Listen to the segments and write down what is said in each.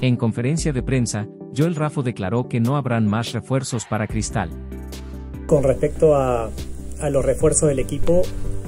En conferencia de prensa, Joel Raffo declaró que no habrán más refuerzos para Cristal. Con respecto a los refuerzos del equipo,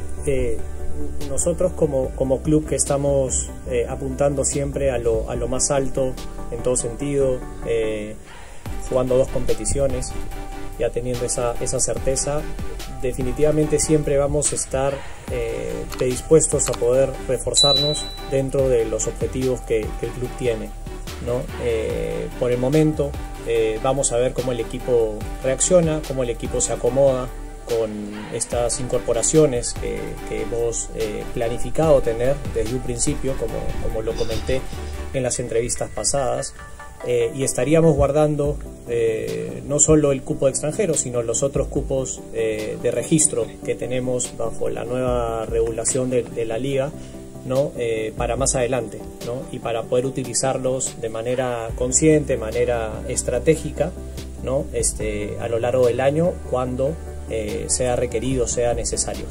nosotros como club que estamos apuntando siempre a lo más alto en todo sentido, jugando 2 competiciones, ya teniendo esa certeza, definitivamente siempre vamos a estar predispuestos a poder reforzarnos dentro de los objetivos que el club tiene, ¿no? Por el momento vamos a ver cómo el equipo reacciona, cómo el equipo se acomoda con estas incorporaciones que hemos planificado tener desde un principio, como lo comenté en las entrevistas pasadas, y estaríamos guardando no solo el cupo de extranjeros, sino los otros cupos de registro que tenemos bajo la nueva regulación de la liga, ¿no? Para más adelante, ¿no? Y para poder utilizarlos de manera consciente, de manera estratégica, ¿no? A lo largo del año cuando sea requerido, sea necesario.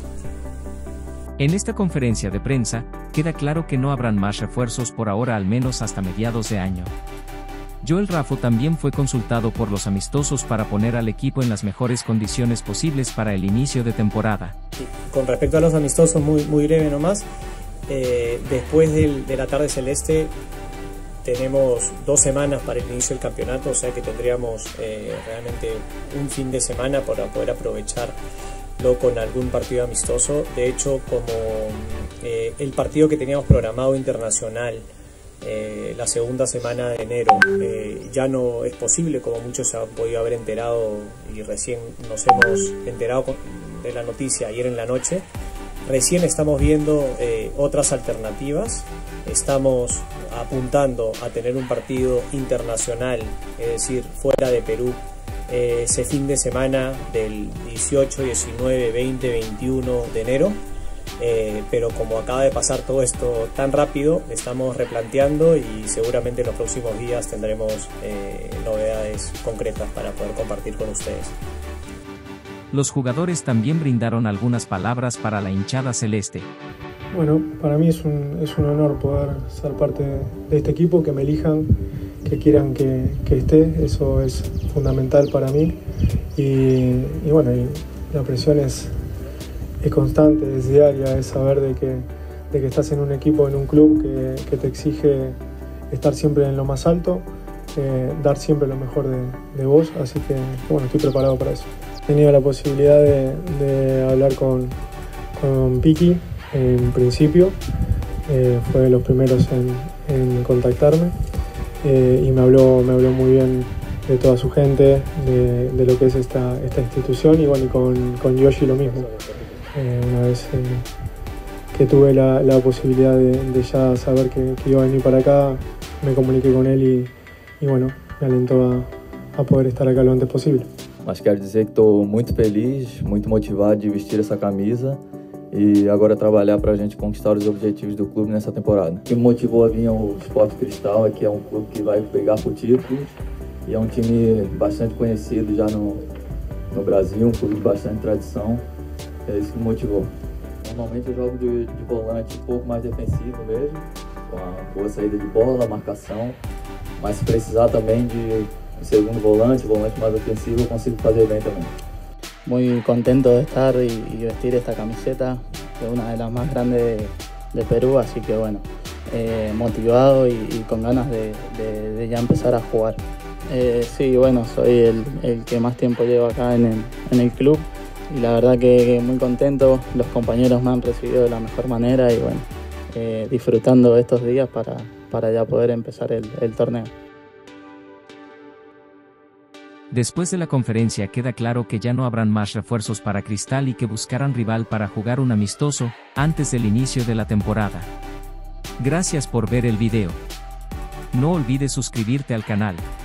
En esta conferencia de prensa, queda claro que no habrán más refuerzos por ahora, al menos hasta mediados de año. Joel Raffo también fue consultado por los amistosos para poner al equipo en las mejores condiciones posibles para el inicio de temporada. Sí, con respecto a los amistosos, muy breve nomás, después de la tarde celeste tenemos 2 semanas para el inicio del campeonato, o sea que tendríamos realmente un fin de semana para poder aprovecharlo con algún partido amistoso. De hecho, como el partido que teníamos programado internacional la segunda semana de enero ya no es posible, como muchos se han podido haber enterado y recién nos hemos enterado de la noticia ayer en la noche. Recién estamos viendo otras alternativas, estamos apuntando a tener un partido internacional, es decir, fuera de Perú, ese fin de semana del 18, 19, 20, 21 de enero. Pero como acaba de pasar todo esto tan rápido, estamos replanteando y seguramente en los próximos días tendremos novedades concretas para poder compartir con ustedes. Los jugadores también brindaron algunas palabras para la hinchada celeste. Bueno, para mí es un honor poder ser parte de este equipo, que me elijan, que quieran que esté, eso es fundamental para mí. Y bueno, y la presión es constante, es diaria, es saber de que estás en un equipo, en un club que te exige estar siempre en lo más alto, dar siempre lo mejor de vos, así que bueno, estoy preparado para eso. He tenido la posibilidad de hablar con Piqui en principio, fue de los primeros en contactarme, y me habló muy bien de toda su gente, de lo que es esta institución, y bueno, y con Yoshi lo mismo. Una vez que tuve la posibilidad de ya saber que iba a venir para acá, me comuniqué con él y bueno, me alentó a poder estar acá lo antes posible. Mas quero dizer que estou muito feliz, muito motivado de vestir essa camisa e agora trabalhar para a gente conquistar os objetivos do clube nessa temporada. O que me motivou a vir ao Sport Cristal é que é um clube que vai brigar por títulos e é um time bastante conhecido já no Brasil, um clube de bastante tradição. É isso que me motivou. Normalmente eu jogo de volante um pouco mais defensivo mesmo, com a boa saída de bola, marcação, mas se precisar também de segundo volante más ofensivo, consigo fazer bem también. Muy contento de estar y vestir esta camiseta, que es una de las más grandes de Perú, así que bueno, motivado y con ganas de ya empezar a jugar. Sí, bueno, soy el que más tiempo llevo acá en el club y la verdad que muy contento, los compañeros me han recibido de la mejor manera y bueno, disfrutando estos días para ya poder empezar el torneo. Después de la conferencia queda claro que ya no habrán más refuerzos para Cristal y que buscarán rival para jugar un amistoso, antes del inicio de la temporada. Gracias por ver el video. No olvides suscribirte al canal.